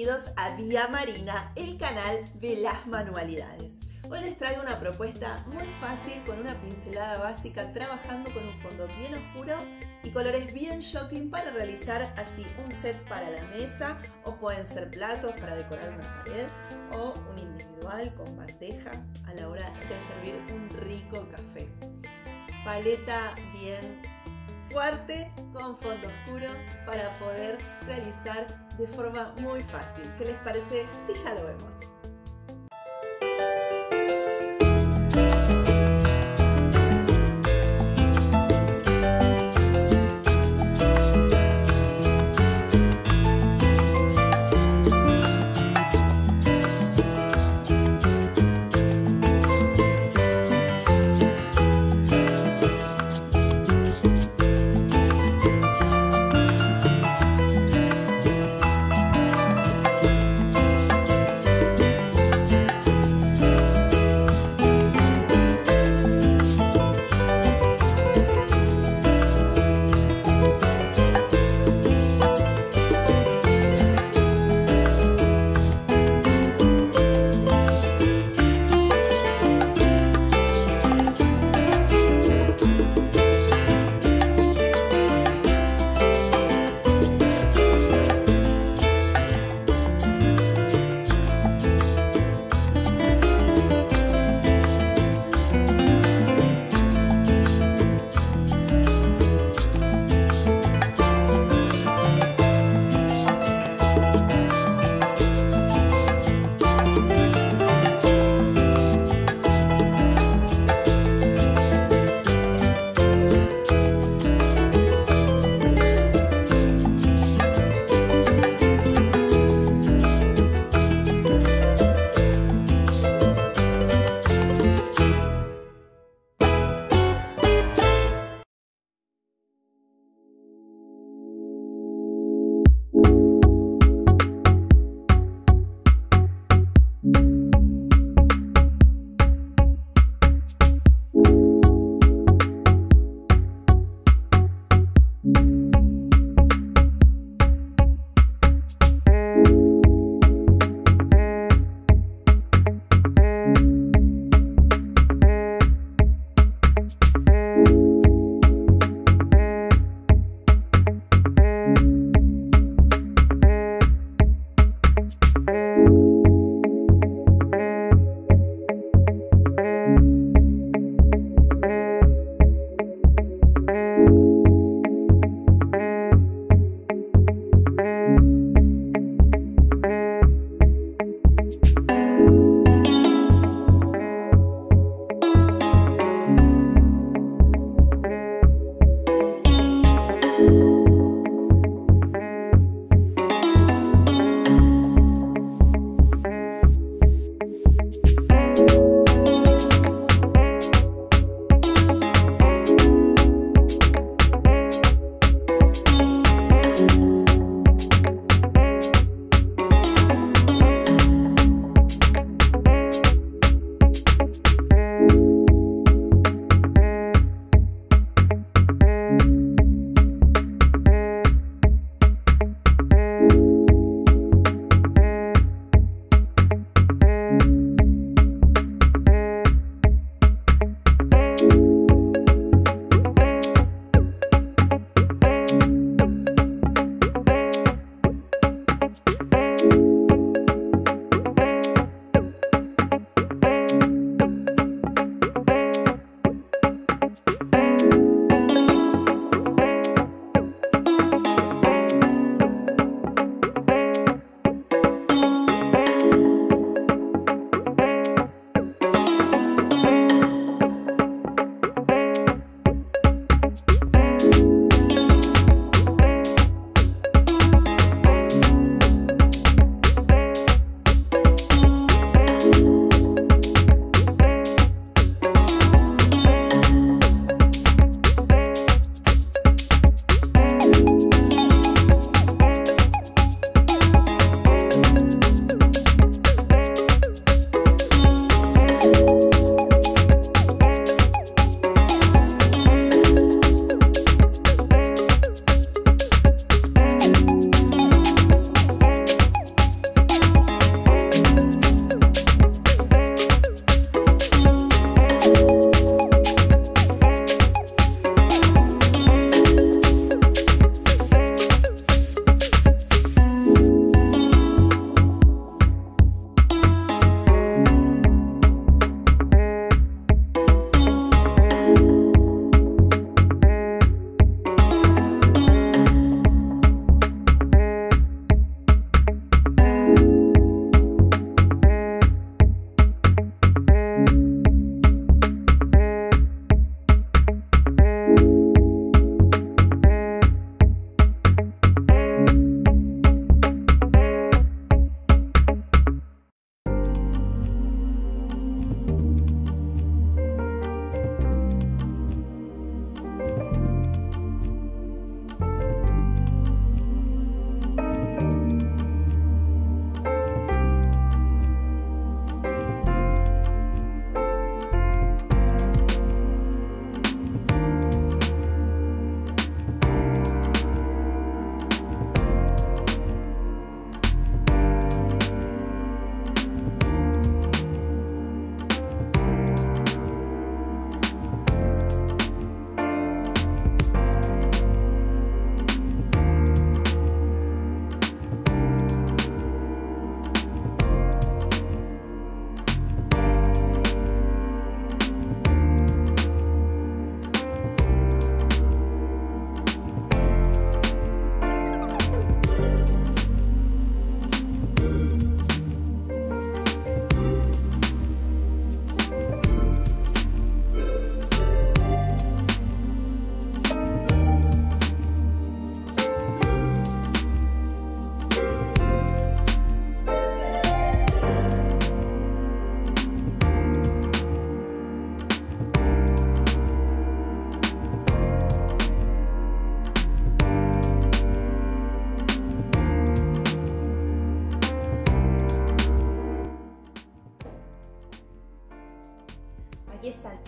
bienvenidos a Vía Marina, el canal de las manualidades. Hoy les traigo una propuesta muy fácil con una pincelada básica, trabajando con un fondo bien oscuro y colores bien shocking para realizar así un set para la mesa, o pueden ser platos para decorar una pared o un individual con bandeja a la hora de servir un rico café. Paleta bien fuerte con fondo oscuro para poder realizar de forma muy fácil. ¿Qué les parece si ya lo vemos?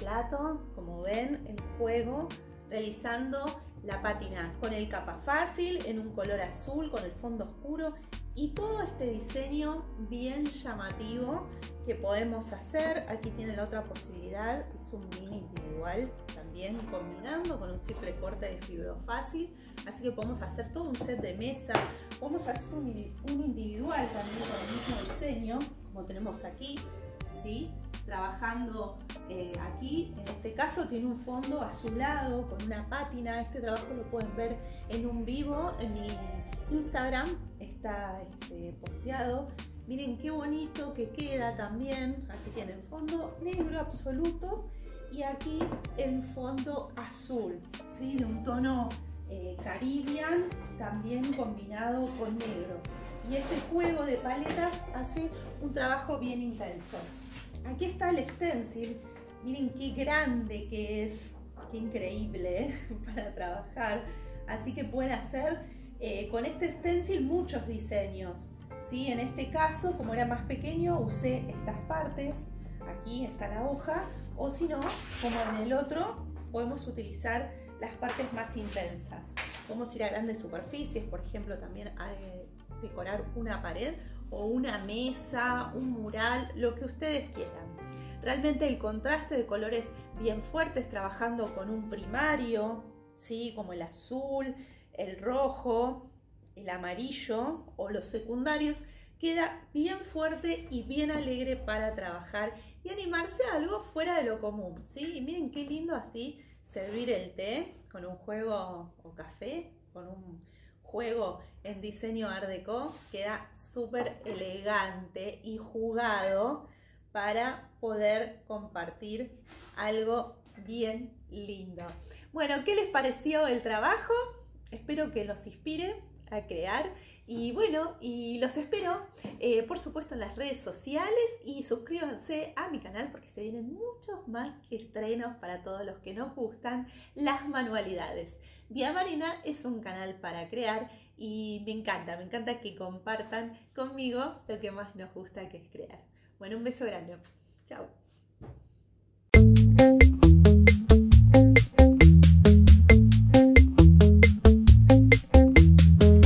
plato, como ven, el juego, realizando la pátina con el capa fácil, en un color azul, con el fondo oscuro y todo este diseño bien llamativo que podemos hacer. Aquí tienen la otra posibilidad, es un mini individual también combinando con un simple corte de fibro fácil, así que podemos hacer todo un set de mesa. Podemos hacer un individual también con el mismo diseño como tenemos aquí, ¿sí? Trabajando aquí, en este caso tiene un fondo azulado con una pátina. Este trabajo lo pueden ver en un vivo en mi Instagram, está posteado. Miren qué bonito que queda también. Aquí tienen fondo negro absoluto y aquí el fondo azul, ¿sí? De un tono Caribbean, también combinado con negro. Y ese juego de paletas hace un trabajo bien intenso. Aquí está el stencil, miren qué grande que es, qué increíble para trabajar. Así que pueden hacer con este stencil muchos diseños, ¿sí? En este caso, como era más pequeño, usé estas partes, aquí está la hoja, o si no, como en el otro, podemos utilizar las partes más intensas. Podemos ir a grandes superficies, por ejemplo, también a decorar una pared o una mesa, un mural, lo que ustedes quieran. Realmente el contraste de colores bien fuertes, trabajando con un primario, ¿sí? Como el azul, el rojo, el amarillo o los secundarios, queda bien fuerte y bien alegre para trabajar y animarse a algo fuera de lo común, ¿sí? Y miren qué lindo así servir el té con un juego o café, con un juego en diseño Art Deco, queda súper elegante y jugado para poder compartir algo bien lindo. Bueno, ¿qué les pareció el trabajo? Espero que los inspire a crear y bueno, y los espero por supuesto en las redes sociales y suscríbanse a mi canal porque se vienen muchos más estrenos para todos los que nos gustan las manualidades. Vía Marina es un canal para crear y me encanta que compartan conmigo lo que más nos gusta, que es crear. Bueno, un beso grande. Chao.